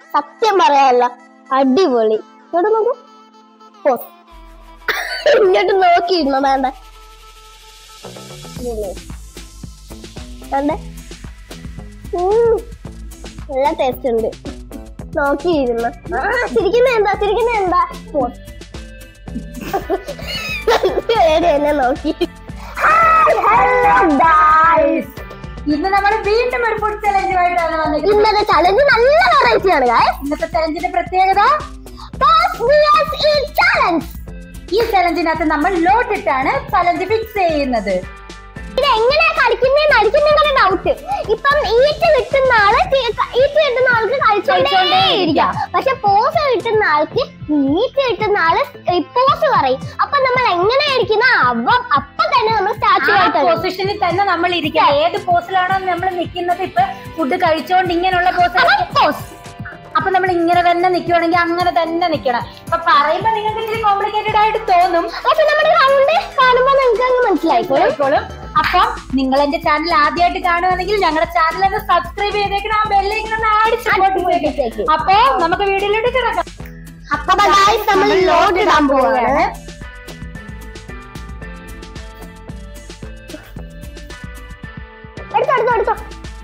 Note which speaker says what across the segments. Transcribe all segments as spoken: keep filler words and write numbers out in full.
Speaker 1: സത്യം പറയാല്ല അടിപൊളി. ഇങ്ങോട്ട് നോക്കൂ. ഇങ്ങോട്ട് നോക്കിയിരുന്നോ? വേണ്ട വേണ്ട നല്ല ടേസ്റ്റ് ഉണ്ട്. നോക്കിയിരുന്ന ചിരിക്കുന്ന എന്താ ചിരിക്കുന്ന എന്താ എന്നെ നോക്കി.
Speaker 2: ഇന്ന് നമ്മൾ വീണ്ടും ഒരു ഫുഡ് ചലഞ്ചുമായിട്ടാണ് വന്നിരിക്കുന്നത്.
Speaker 1: ഇന്നത്തെ ചലഞ്ച് നല്ല വെറൈറ്റി ആണ്.
Speaker 2: ഇന്നത്തെ ചലഞ്ചിന്റെ പ്രത്യേകത ഈ ചലഞ്ചിനകത്ത് നമ്മൾ ലോട്ടിട്ടാണ് ചലഞ്ച് ഫിക്സ് ചെയ്യുന്നത്.
Speaker 1: ഇത് എങ്ങനെയാ കളിക്കുന്നതെന്ന് അടിക്കുന്നതിന്റെ ഡൗട്ട്. ഇപ്പം ഈറ്റ് കിട്ടുന്ന ആള് ഈറ്റ് കിട്ടുന്ന ആൾക്ക് കളിച്ചോണ്ടേയിരിക്കാം. പക്ഷെ പോസ് കിട്ടുന്ന ആൾക്ക് ഈറ്റ് കിട്ടുന്ന ആള് പോസ് പറയും. അപ്പൊ നമ്മൾ എങ്ങനെ ഇരിക്കുന്ന അപ്പൊ തന്നെ നമ്മൾ സ്റ്റാർട്ട്
Speaker 2: പൊസിഷനിൽ തന്നെ നമ്മൾ ഇരിക്കുക. ഏത് പോസിലാണോ നമ്മൾ നിൽക്കുന്നത്, ഇപ്പൊ ഫുഡ് കഴിച്ചോണ്ട് ഇങ്ങനെയുള്ള പോസ്, അപ്പൊ നമ്മൾ ഇങ്ങനെ തന്നെ നിൽക്കുവാണെങ്കിൽ അങ്ങനെ തന്നെ നിൽക്കണം. അപ്പൊ പറയുമ്പോ നിങ്ങൾക്ക് ഇത്തിരി കോംപ്ലിക്കേറ്റഡ് ആയിട്ട് തോന്നും.
Speaker 1: പക്ഷെ നമ്മുടെ റൗണ്ട് കാണുമ്പോ നിങ്ങൾക്ക് അങ്ങ് മനസ്സിലായിക്കോളും.
Speaker 2: അപ്പം നിങ്ങൾ എന്റെ ചാനൽ ആദ്യമായിട്ട് കാണുവാണെങ്കിൽ ഞങ്ങളുടെ ചാനൽ ഒന്ന് സബ്സ്ക്രൈബ് ചെയ്തേക്കണം. ആ ബെല്ലൈക്കൺ ഒന്ന് അടിച്ചു. അപ്പൊ നമുക്ക് വീഡിയോയിലോട്ട് കിടക്കാം.
Speaker 1: അപ്പൊ നമ്മൾ ലോഡ് ഇടാൻ പോവുകയാണ്. എടുത്തോ എടുത്തോ എടുത്തോ.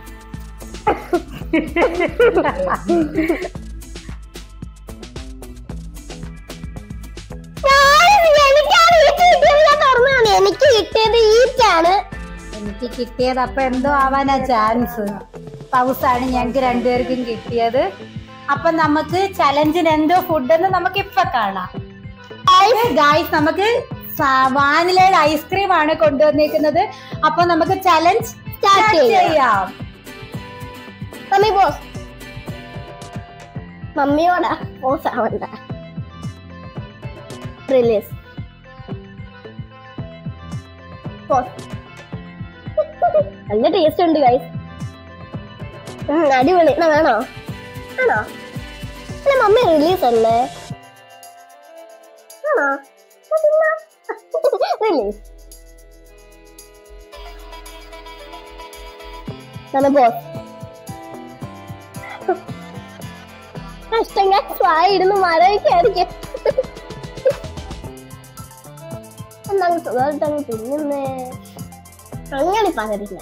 Speaker 1: എനിക്ക് കിട്ടിയത് ഈറ്റാണ്.
Speaker 2: എനിക്ക് കിട്ടിയത് അപ്പൊ എന്തോ ആവാനാ ചാൻസ്. പൗസാണ് ഞങ്ങക്ക് രണ്ടുപേർക്കും കിട്ടിയത്. അപ്പൊ നമുക്ക് ചലഞ്ചിന് എന്തോ ഫുഡെന്ന് നമുക്ക് ഇപ്പൊ കാണാം. ഗായ്സ്, നമുക്ക് വാനിലയുടെ ഐസ്ക്രീം ആണ് കൊണ്ടുവന്നിരിക്കുന്നത്. അപ്പൊ നമുക്ക് ചലഞ്ച് സ്റ്റാർട്ട് ചെയ്യാം.
Speaker 1: മമ്മി ബോസ് മമ്മിയോടാ ബോസ് ആവണ്ട. റിലീസ് നല്ല ടേസ്റ്റ് ഉണ്ട് ഗൈസ്. അടിപൊളി. എന്നാ വേണോ? ആണോ? അല്ല മമ്മി റിലീസ് അല്ലേ? ആണോ? റിലീസ് ആണ് ബോസ്. കഷ്ടം ഇടുന്ന് മരവിക്കായിരിക്കും. എന്താണ് സുഖമായിട്ടങ്ങ് തിന്നുന്നേ? അങ്ങനെ പകരില്ല.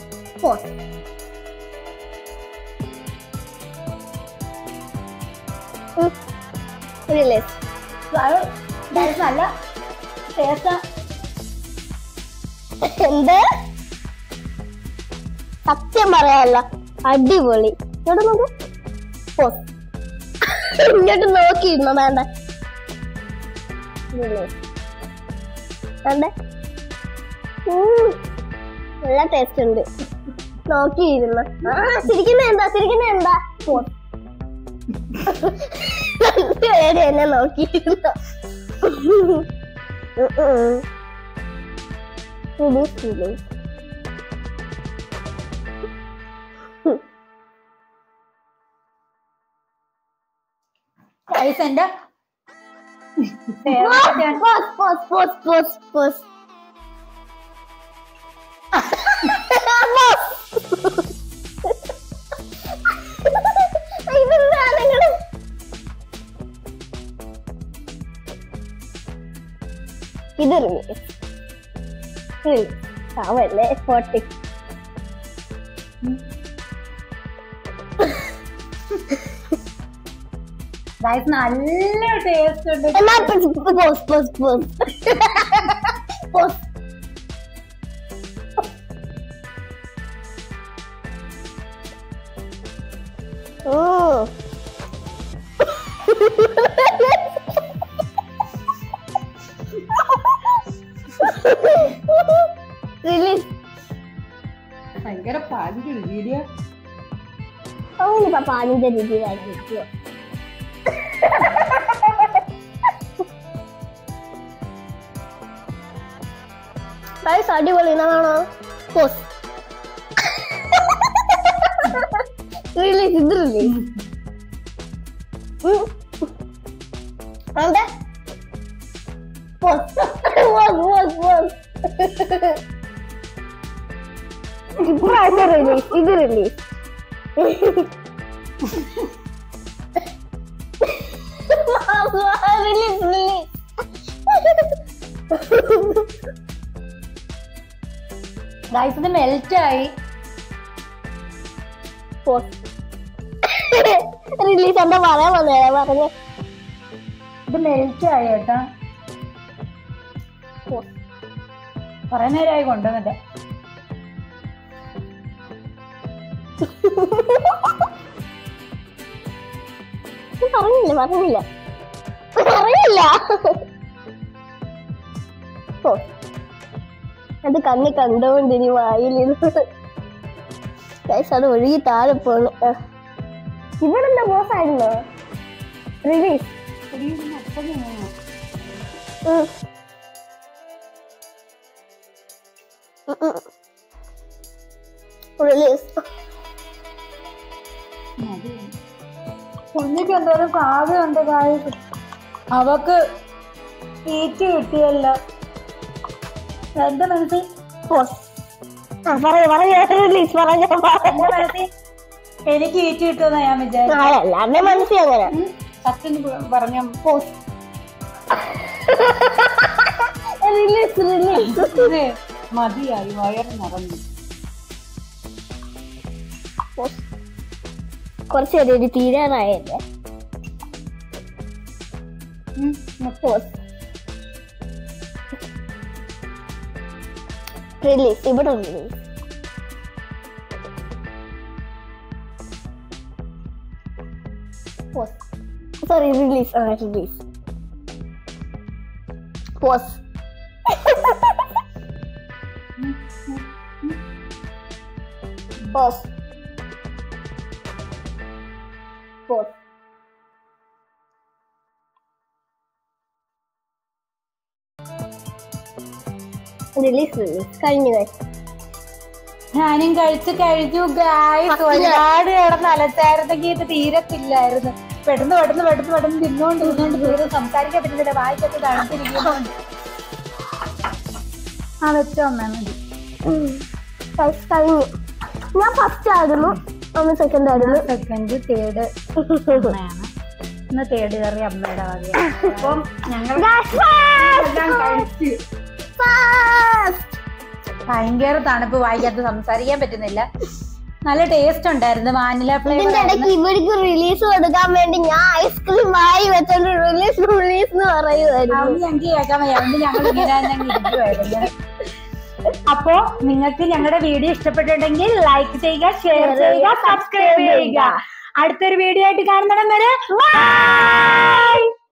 Speaker 2: നല്ല
Speaker 1: എന്ത് സത്യം പറയാല്ല അടിപൊളി. ഇങ്ങോട്ട് നോക്കൂ. ഇങ്ങോട്ട് നോക്കിയിരുന്നോ? വേണ്ട വേണ്ട നല്ല ടേസ്റ്റ് ഉണ്ട്. നോക്കിയിരുന്ന ചിരിക്കുന്ന എന്താ ചിരിക്കുന്ന എന്താ എന്നെ നോക്കിയിരുന്നോ?
Speaker 2: എന്റെ
Speaker 1: ഇത് അവല്ലേ ഫോർട്ടി.
Speaker 2: നല്ല ടേസ്റ്റ് ഉണ്ട്. ഭയങ്കര പാലിന്റെ രുചിയില്
Speaker 1: അവനിപ്പ പാലിന്റെ രുചിയിലായിരിക്കും. അടിപൊളി. എന്നാണോ പോസ് റിലീസ് ഇത് റിലീസ് ഇപ്രാവശ്യം റിലീസ് ഇത് റിലീസ്
Speaker 2: ഗൈസ് ഇത് മെൽറ്റ് ആയി.
Speaker 1: റിലീസ് എന്താ പറയാൻ വന്നേ പറഞ്ഞു.
Speaker 2: ഇത് മെൽറ്റ് ആയി കേട്ടാ. കൊറേ നേരമായി കൊണ്ടുവന്നിട്ട്.
Speaker 1: പറഞ്ഞില്ല പറഞ്ഞില്ല പറഞ്ഞില്ല. അത് കണ്ണി കണ്ടോണ്ടിനി വായിലിരുന്ന് അത് ഒഴുകി താഴെ പോണ്. ഇവിടെ എന്താ ബോസ് ആയിരുന്നോ റിലീസ്? റിലീസ്
Speaker 2: കുഞ്ഞിക്ക് എന്തോരം കാവ്യുണ്ട്. കാര്യം അവക്ക് ഈറ്റ് കിട്ടിയല്ലോ. എന്റെ മനസ്സിൽ എനിക്ക് ഈറ്റ് കിട്ടുമെന്നാ ഞാൻ വിചാരിച്ചു.
Speaker 1: മനസ്സിൽ അങ്ങനെ
Speaker 2: സത്യം പറഞ്ഞ മതിയായി, വയറ് നിറഞ്ഞു.
Speaker 1: കുറച്ച് പേര് തീരാറായല്ലേ. റിലീസ് ഇവിടെ റിലീസ് സോറി റിലീസ് ആ release pause pause pause release release കഴിഞ്ഞു.
Speaker 2: ഞാനും കഴിച്ചു കഴിഞ്ഞു ഗായ്സ്. ഒരുപാട് കിടന്ന് അലച്ചായിരുന്നെങ്കിൽ ഇത് തീരത്തില്ലായിരുന്നു. പെട്ടെന്ന് പെട്ടെന്ന് പെട്ടെന്ന് പെട്ടെന്ന് തിന്നോണ്ട് തിന്നോണ്ട് തീരെ സംസാരിക്കാൻ പറ്റുന്നില്ല. വായിക്കൊക്കെ തണുത്തിരിക്കുന്നുണ്ട്. ആ വെച്ചോ അമ്മ മതി.
Speaker 1: കഴിഞ്ഞു. ഞാൻ ഫസ്റ്റ് ആയിരുന്നു, അമ്മ സെക്കൻഡ് ആയിരുന്നു.
Speaker 2: സെക്കൻഡ് തേർഡ് അമ്മയാണ്. ഇന്ന് തേർഡ് കറി അമ്മയുടെ വകയാണ്. അപ്പം ഞങ്ങൾ കഴിച്ചു. ഭയങ്കര തണുപ്പ്, വായിക്കാത്ത സംസാരിക്കാൻ പറ്റുന്നില്ല. നല്ല ടേസ്റ്റ് ഉണ്ടായിരുന്നു. Vanilla flavour.
Speaker 1: ഇവർക്ക് റിലീസ് കൊടുക്കാൻ വേണ്ടി ഞാൻ ഐസ്ക്രീം വായി വെച്ചോണ്ട് റിലീസ് റിലീസ് എന്ന് പറയുമായിരുന്നു.
Speaker 2: ഞങ്ങൾക്ക് കേൾക്കാൻ വയ്യാണ്ട് ഞങ്ങൾ ഇരിക്കുവായിരുന്നു. അപ്പോ നിങ്ങൾക്ക് ഞങ്ങളുടെ വീഡിയോ ഇഷ്ടപ്പെട്ടിട്ടുണ്ടെങ്കിൽ ലൈക്ക് ചെയ്യുക, ഷെയർ ചെയ്യുക, സബ്സ്ക്രൈബ് ചെയ്യുക. അടുത്തൊരു വീഡിയോ ആയിട്ട് കാണുന്നിടം വരെ